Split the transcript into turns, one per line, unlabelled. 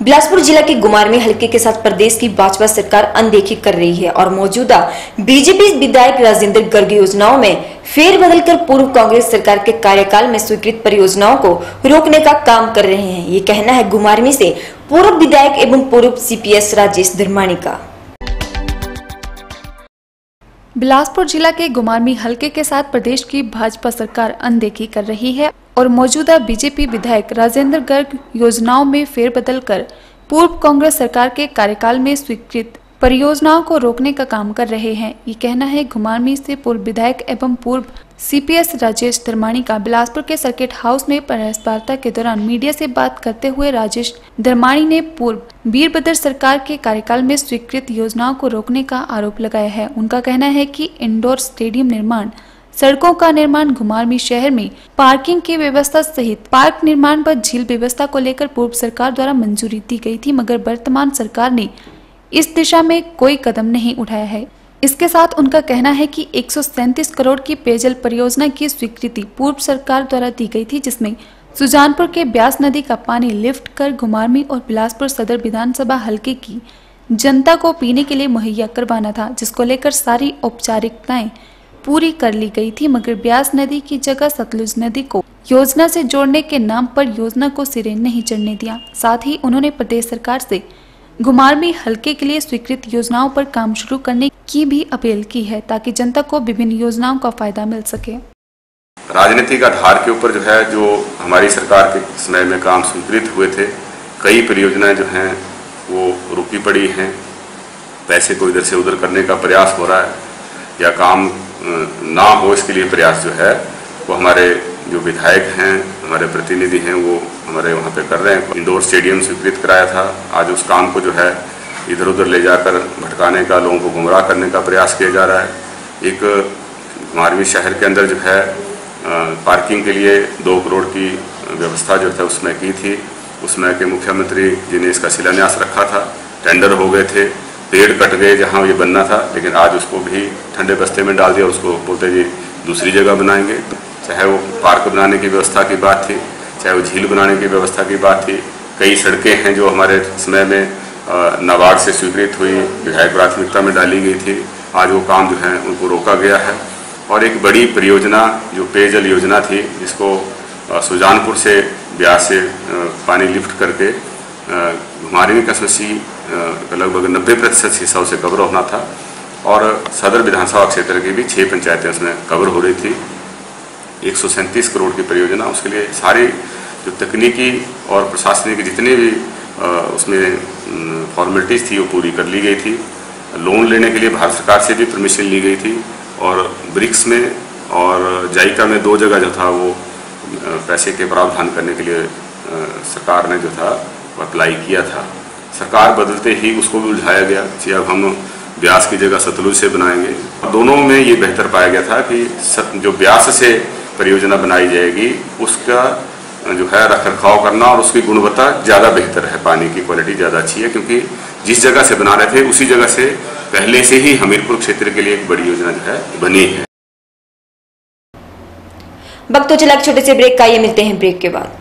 बिलासपुर जिला के गुमारमी हलके के साथ प्रदेश की भाजपा सरकार अनदेखी कर रही है और मौजूदा बीजेपी विधायक राजेंद्र गर्ग योजनाओं में फेरबदल कर पूर्व कांग्रेस सरकार के कार्यकाल में स्वीकृत परियोजनाओं को रोकने का काम कर रहे हैं। ये कहना है गुमारमी से पूर्व विधायक एवं पूर्व सीपीएस राजेश धर्माणी का।
बिलासपुर जिला के गुमारमी हलके के साथ प्रदेश की भाजपा सरकार अनदेखी कर रही है और मौजूदा बीजेपी विधायक राजेंद्र गर्ग योजनाओं में फेरबदल कर पूर्व कांग्रेस सरकार के कार्यकाल में स्वीकृत परियोजनाओं को रोकने का काम कर रहे हैं। ये कहना है गुमारमी से पूर्व विधायक एवं पूर्व सीपीएस राजेश धर्माणी का। बिलासपुर के सर्किट हाउस में प्रेस वार्ता के दौरान मीडिया से बात करते हुए राजेश धर्माणी ने पूर्व वीरभद्र सरकार के कार्यकाल में स्वीकृत योजनाओं को रोकने का आरोप लगाया है। उनका कहना है कि इंडोर स्टेडियम निर्माण, सड़कों का निर्माण, गुमारमी शहर में पार्किंग की व्यवस्था सहित पार्क निर्माण व झील व्यवस्था को लेकर पूर्व सरकार द्वारा मंजूरी दी गई थी, मगर वर्तमान सरकार ने इस दिशा में कोई कदम नहीं उठाया है। इसके साथ उनका कहना है कि 137 करोड़ की पेयजल परियोजना की स्वीकृति पूर्व सरकार द्वारा दी गई थी, जिसमें सुजानपुर के ब्यास नदी का पानी लिफ्ट कर गुमारमी और बिलासपुर सदर विधानसभा हलके की जनता को पीने के लिए मुहैया करवाना था, जिसको लेकर सारी औपचारिकताएं पूरी कर ली गई थी, मगर ब्यास नदी की जगह सतलुज नदी को योजना से जोड़ने के नाम पर योजना को सिरे नहीं चढ़ने दिया। साथ ही उन्होंने प्रदेश सरकार से गुमारमी हलके के लिए स्वीकृत योजनाओं पर काम शुरू करने की भी अपील की है, ताकि जनता को विभिन्न योजनाओं का फायदा मिल सके।
राजनीतिक आधार के ऊपर जो हमारी सरकार के समय में काम स्वीकृत हुए थे, कई परियोजनाएं जो हैं वो रुकी पड़ी हैं। पैसे को इधर से उधर करने का प्रयास हो रहा है या काम ना हो, इसके लिए प्रयास जो है वो हमारे जो विधायक हैं, हमारे प्रतिनिधि हैं, वो हमारे वहाँ पे कर रहे हैं। इंडोर स्टेडियम स्वीकृत कराया था, आज उस काम को जो है इधर उधर ले जाकर भटकाने का, लोगों को गुमराह करने का प्रयास किया जा रहा है। एक गुमारमी शहर के अंदर जो है पार्किंग के लिए 2 करोड़ की व्यवस्था जो है उसमें की थी। उसमें के मुख्यमंत्री जी ने इसका शिलान्यास रखा था, टेंडर हो गए थे, पेड़ कट गए जहाँ ये बनना था, लेकिन आज उसको भी ठंडे बस्ते में डाल दिया। उसको बोलते जी दूसरी जगह बनाएंगे। चाहे वो पार्क बनाने की व्यवस्था की बात थी, चाहे वो झील बनाने की व्यवस्था की बात थी। कई सड़कें हैं जो हमारे समय में नाबार्ड से स्वीकृत हुई, विधायक प्राथमिकता में डाली गई थी, आज वो काम जो है उनको रोका गया है। और एक बड़ी परियोजना जो पेयजल योजना थी, जिसको सुजानपुर से ब्यास से पानी लिफ्ट करके गुमारमी कंस्टिट्यूंसी लगभग 90% हिस्सा उसे कवर होना था और सदर विधानसभा क्षेत्र की भी 6 पंचायतें उसमें कवर हो रही थी। 137 करोड़ की परियोजना, उसके लिए सारी जो तकनीकी और प्रशासनिक जितने भी उसमें फॉर्मेलिटीज़ थी वो पूरी कर ली गई थी। लोन लेने के लिए भारत सरकार से भी परमिशन ली गई थी और ब्रिक्स में और जायका में 2 जगह जो था वो पैसे के प्रावधान करने के लिए सरकार ने जो था वो अप्लाई किया था। सरकार बदलते ही उसको भी उलझाया गया कि अब हम ब्यास की जगह सतलुज से बनाएंगे। दोनों में ये बेहतर पाया गया था कि जो ब्यास से परियोजना बनाई जाएगी उसका जो है रखरखाव करना और उसकी गुणवत्ता ज़्यादा बेहतर है, पानी की क्वालिटी ज़्यादा अच्छी है, क्योंकि जिस जगह से बना रहे थे उसी जगह से पहले से ही हमीरपुर क्षेत्र के लिए एक बड़ी योजना जो है बनी है।
वक्त तो चला एक छोटे से ब्रेक का, ये मिलते हैं ब्रेक के बाद।